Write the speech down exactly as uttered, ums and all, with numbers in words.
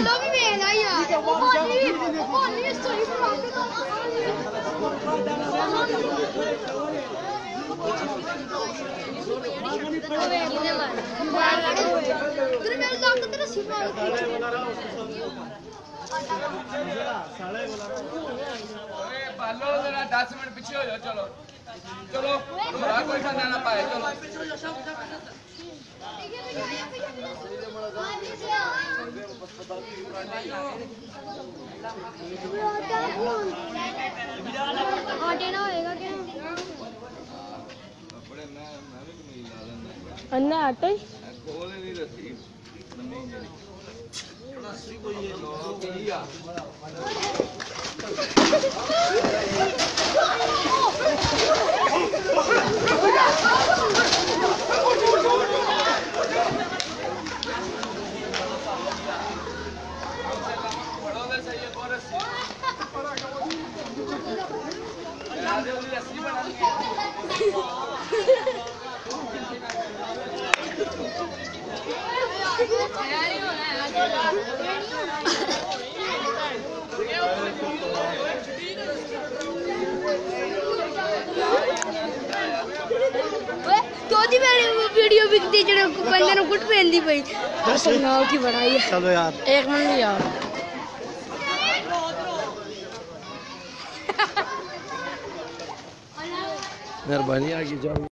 दस मिनट पीछे हो जाओ। चलो चलो कोई खाना ना पाए। चलो अन्ना आटा ही वीडियो बिकती जड़े बंदे ने कुट पहन दी पई नाव की बनाई है। चलो यार एक मिनट यार मेहरबानी आगे जाओ।